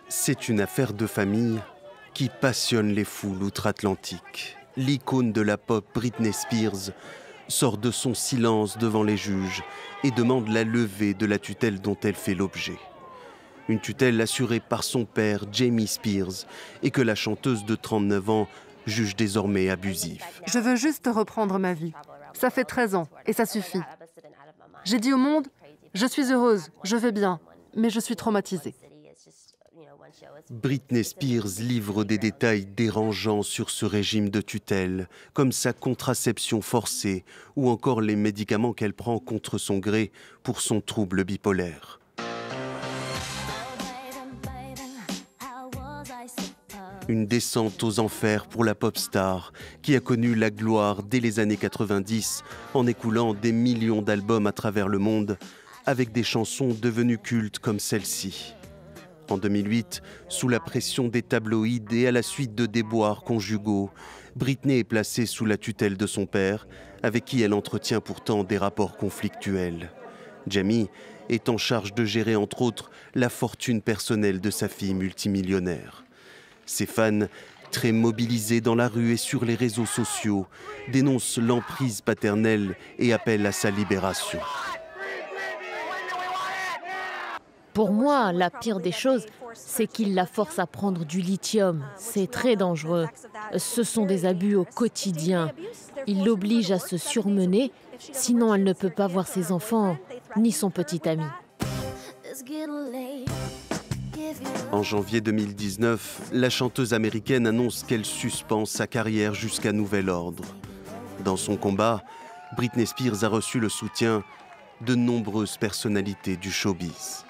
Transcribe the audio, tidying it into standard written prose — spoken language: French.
C'est une affaire de famille qui passionne les foules outre-Atlantique. L'icône de la pop Britney Spears sort de son silence devant les juges et demande la levée de la tutelle dont elle fait l'objet. Une tutelle assurée par son père, Jamie Spears, et que la chanteuse de 39 ans juge désormais abusive. Je veux juste reprendre ma vie. Ça fait 13 ans et ça suffit. J'ai dit au monde, je suis heureuse, je vais bien, mais je suis traumatisée. Britney Spears livre des détails dérangeants sur ce régime de tutelle, comme sa contraception forcée ou encore les médicaments qu'elle prend contre son gré pour son trouble bipolaire. Une descente aux enfers pour la pop star qui a connu la gloire dès les années 90 en écoulant des millions d'albums à travers le monde avec des chansons devenues cultes comme celle-ci. En 2008, sous la pression des tabloïds et à la suite de déboires conjugaux, Britney est placée sous la tutelle de son père, avec qui elle entretient pourtant des rapports conflictuels. Jamie est en charge de gérer entre autres la fortune personnelle de sa fille multimillionnaire. Ses fans, très mobilisés dans la rue et sur les réseaux sociaux, dénoncent l'emprise paternelle et appellent à sa libération. Pour moi, la pire des choses, c'est qu'il la force à prendre du lithium. C'est très dangereux. Ce sont des abus au quotidien. Il l'oblige à se surmener, sinon elle ne peut pas voir ses enfants ni son petit ami. En janvier 2019, la chanteuse américaine annonce qu'elle suspend sa carrière jusqu'à nouvel ordre. Dans son combat, Britney Spears a reçu le soutien de nombreuses personnalités du showbiz.